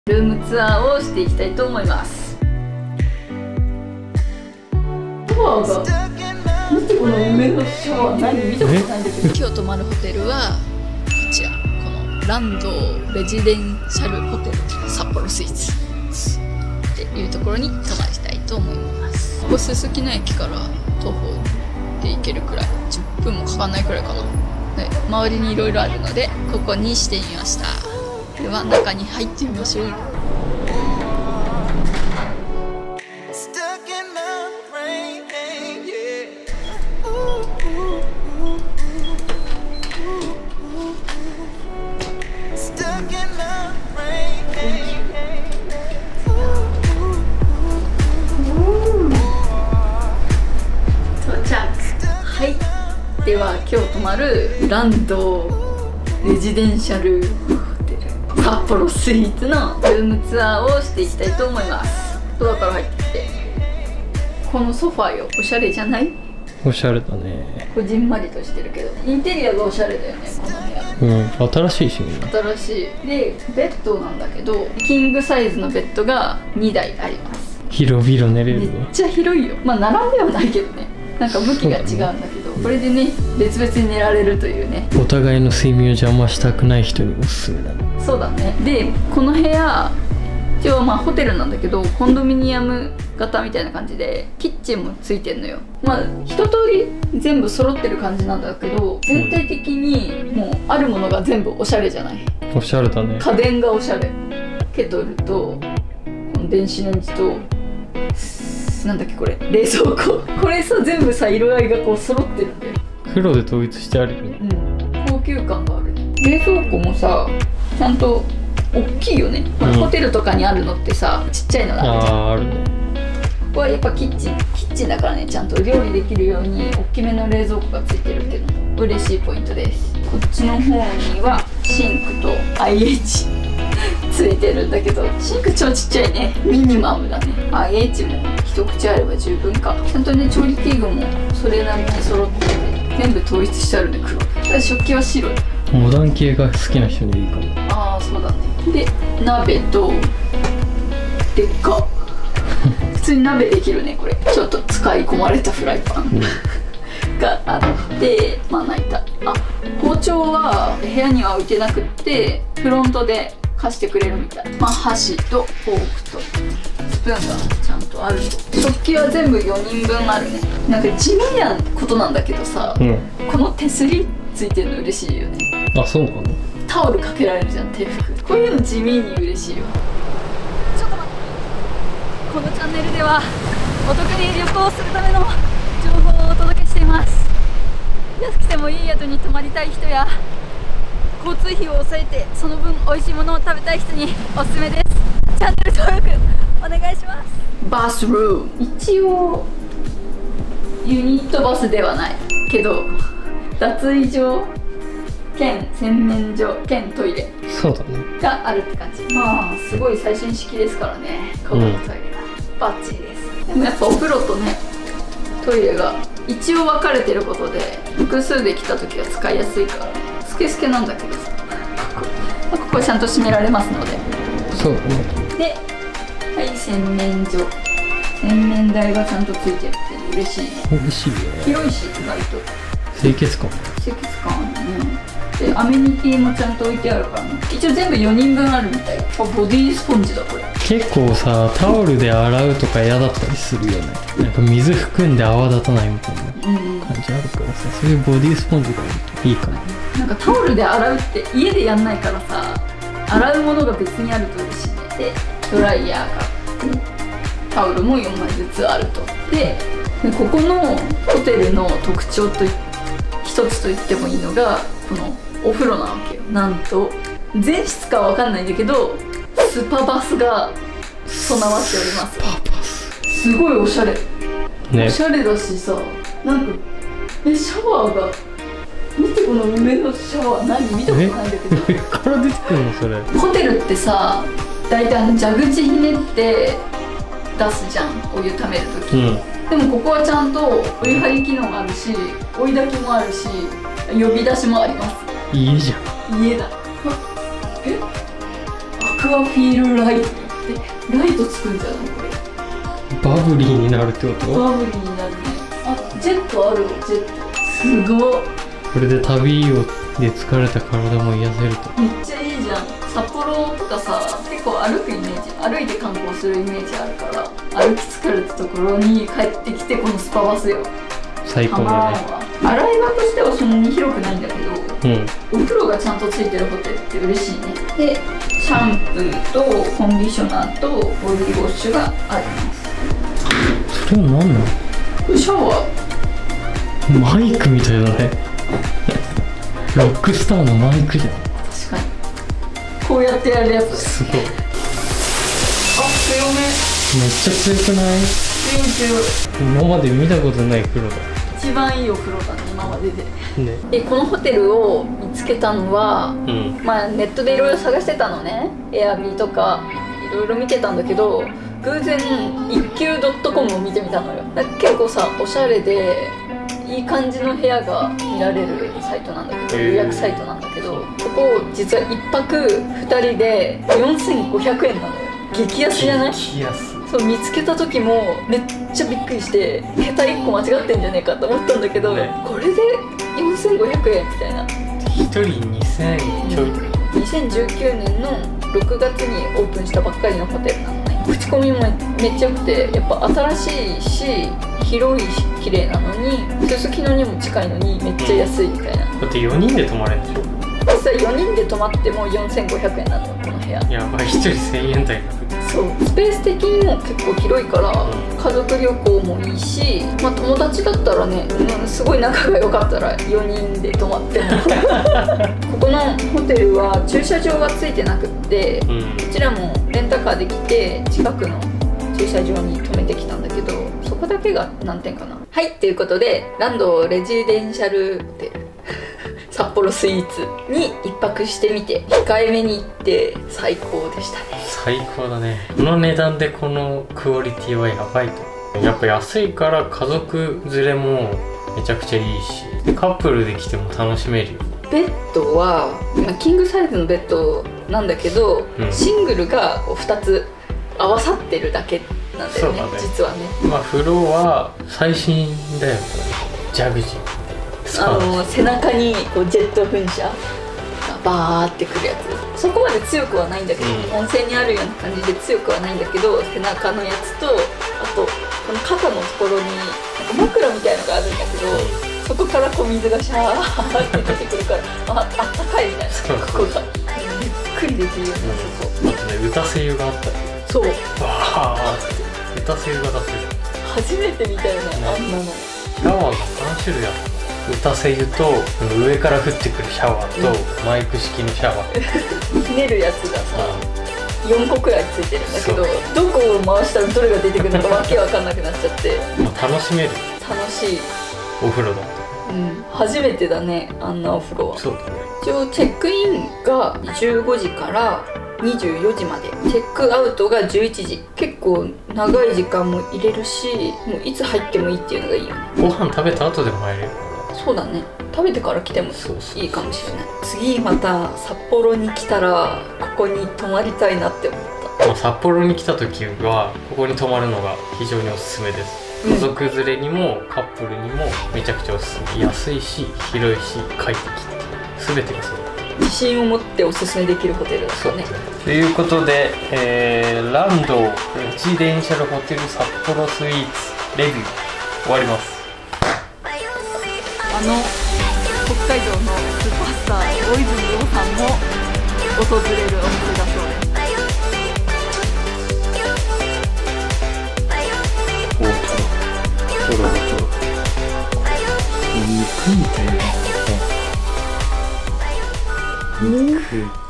ルームツアーをしていきたいと思います。シャワーが見てこの上のシャワー何見たことないんだけど、今日泊まるホテルはこちら、このランドレジデンシャルホテル札幌スイーツっていうところに泊まりたいと思います。ここすすきの駅から徒歩で行けるくらい、10分もかかんないくらいかな。で、周りにいろいろあるのでここにしてみました。では中に入ってみましょう。はい、では今日泊まるランドレジデンシャルホテル札幌スイーツのルームツアーをしていきたいと思います。ドアから入ってきて、このソファーよ、おしゃれじゃない？ おしゃれだね。 こじんまりとしてるけど、インテリアがおしゃれだよね、この部屋。 新しいしみんな。 新しい。で、ベッドなんだけど、キングサイズのベッドが2台あります。 広々寝れるね。 めっちゃ広いよ。まあ並んではないけどね、なんか向きが違うんだけど、これでね、別々に寝られるというね。 お互いの睡眠を邪魔したくない人におすすめだね。 そうだね。で、この部屋一応まあホテルなんだけど、コンドミニアム型みたいな感じでキッチンもついてんのよ。まあ一通り全部揃ってる感じなんだけど、全体的にもうあるものが全部おしゃれじゃない？ おしゃれだね。 家電がおしゃれ。ケトルとこの電子レンジとなんだっけこれ、冷蔵庫。これさ、全部さ、色合いがこう揃ってるんだよ。 黒で統一してあるよね。 高級感があるね。冷蔵庫もさ、ちゃんと大きいよね。ホテルとかにあるのってさ、ちっちゃいのがあるね。 ここはやっぱキッチンだからね、ちゃんと料理できるように大きめの冷蔵庫がついてるっていうのも嬉しいポイントです。こっちの方にはシンクと IH ついてるんだけど、シンク超ちっちゃいね。ミニマムだね。IH も一口あれば十分か。ちゃんとね、調理器具もそれなりに揃ってて、全部統一してあるね、黒。ただ食器は白い。 モダン系が好きな人にいいかも。 ああ、そうだね。で、鍋とでっか普通に鍋できるね、これ。ちょっと使い込まれたフライパンがあって、まな板。あ、包丁は部屋には置いてなくって、フロントで貸してくれるみたい。まあ箸とフォークとスプーンがちゃんとあると。食器は全部4人分あるね。なんか地味なことなんだけどさ、この手すりついてるの嬉しいよね。 あ、そうなの？ タオルかけられるじゃん、手拭く。こういうの地味に嬉しいよ。ちょっと待って、このチャンネルではお得に旅行するための情報をお届けしています。安くてもいい宿に泊まりたい人や、交通費を抑えてその分美味しいものを食べたい人におすすめです。チャンネル登録お願いします。バスルーム、一応ユニットバスではないけど、脱衣所兼洗面所兼トイレがあるって感じ。まあすごい最新式ですからね、このトイレがバッチリです。でもやっぱお風呂とね、トイレが一応分かれてることで、複数で来た時は使いやすいからね。スケスケなんだけどさ、ここちゃんと閉められますので。 そうだね。 で、はい、洗面所。洗面台がちゃんとついてるって嬉しいね。 嬉しいね。 広いし、意外と清潔感あるね。で、アメニティもちゃんと置いてあるからね。一応全部4人分あるみたい。あ、ボディースポンジだこれ。結構さ、タオルで洗うとか嫌だったりするよね。なんか水含んで泡立たないみたいな感じあるからさ、そういうボディースポンジがいいかも。 なんかタオルで洗うって家でやんないからさ、洗うものが別にあると嬉しいね。で、ドライヤーが、タオルも4枚ずつあると。で、ここのホテルの特徴と一つと言ってもいいのが、このお風呂なわけよ。なんと全室かは分かんないんだけど、スパバスが備わっております。すごいおしゃれ、ね、おしゃれだしさ、なんかシャワーが、見てこの上のシャワー、何見たことないんだけど。 上から出てくるのそれ。 ホテルってさ、大体蛇口ひねって出すじゃん、お湯ためるとき、でもここはちゃんとお湯張り機能があるし、追い炊きもあるし、呼び出しもあります。 家じゃん。 家だ。え、アクアフィールライトってライトつくんじゃないこれ。 バブリーになるってこと？ バブリーになるね。あ、ジェットあるわ、ジェット。すごっ。 これで旅で疲れた体も癒せると。 めっちゃいいじゃん。札幌とかさ、結構歩くイメージ、歩いて観光するイメージあるから、歩き疲れたところに帰ってきてこのスパバスよ。 最高だね。 洗い場としてはそんなに広くないんだけど、 うん、 お風呂がちゃんとついてるホテルって嬉しいね。で、シャンプーとコンディショナーとボディウォッシュがあります。 それは何なの？ これシャワー。マイクみたいだね。ロックスターのマイクじゃん。 確かにこうやってやるやつ。 すごい。あ、 強め。 めっちゃ強くない？ 強い強い。 今まで見たことない風呂だ。 一番いいお風呂だね、今までで。 ね、 でこのホテルを見つけたのは、まあネットでいろいろ探してたのね。エアビーとかいろいろ見てたんだけど、偶然一休 .com を見てみたのよ。結構さ、おしゃれでいい感じの部屋が見られるサイトなんだけど、予約サイトなんだけど、ここ実は1泊2人で4500円なのよ。激安じゃない？ 激安。 そう、見つけた時もめっちゃびっくりして、桁1個間違ってんじゃねえかと思ったんだけど、ね、これで4500円みたいな。 1人2000ちょい。 2019年の6月にオープンしたばっかりのホテルなのね。口コミもめっちゃ良くて、やっぱ新しいし広いし綺麗なのに、すすきのにも近いのにめっちゃ安いみたいな。 だって4人で泊まれるんでしょ？ 実際4人で泊まっても4500円なのよ、この部屋。 やばい、1人1000円台。 そう、スペース的にも結構広いから、家族旅行もいいし、まあ友達だったらね、すごい仲が良かったら4人で泊まってもここのホテルは駐車場がついてなくって、こちらもレンタカーで来て近くの駐車場に止めてきたんだけど、そこだけが何点かな。はい、ということでランドレジデンシャルホテル札幌スイーツに1泊してみて、控えめに行って最高でしたね。 最高だね。この値段でこのクオリティはやばいと。やっぱ安いから家族連れもめちゃくちゃいいし、カップルで来ても楽しめるよ。 ベッドはキングサイズのベッドなんだけど、シングルが2つ合わさってるだけなんだよね。そうだね、実はね。まあ風呂は最新だよね。ジャグジー、 背中にこうジェット噴射がバーってくるやつ。そこまで強くはないんだけど、温泉にあるような感じで強くはないんだけど、背中のやつと、あとこの肩のところになんか枕みたいのがあるんだけど、そこからこう水がシャーって出てくるからあったかいみたいな。ここがゆっくりできるような。そこあとね、打たせ湯があったり。 そう、 バーって打たせ湯が出せる。 初めて見たよね、あんなの。 シャワーが3種類あった。打たせ湯と上から降ってくるシャワーと、マイク式のシャワーひねるやつがさ、4個くらいついてるんだけど、どこを回したらどれが出てくるのかわけわかんなくなっちゃって。 楽しめる。 楽しいお風呂だった。 初めてだね、あんなお風呂は。 そうだね。 一応チェックインが15時から24時まで、チェックアウトが11時。結構長い時間も入れるし、もういつ入ってもいいっていうのがいいよね。 ご飯食べた後でも入れる。 そうだね、食べてから来てもいいかもしれない。次また札幌に来たらここに泊まりたいなって思った。 札幌に来た時はここに泊まるのが非常におすすめです。家族連れにもカップルにもめちゃくちゃおすすめ。安いし広いし快適って全てがそう。 自信を持っておすすめできるホテルだったね。 ということで、ランドレジデンシャルホテル札幌スイーツレビュー終わります。 北海道のスーパースター大泉洋さんも訪れるお店だそうです。 お、トロ肉みたいな。肉。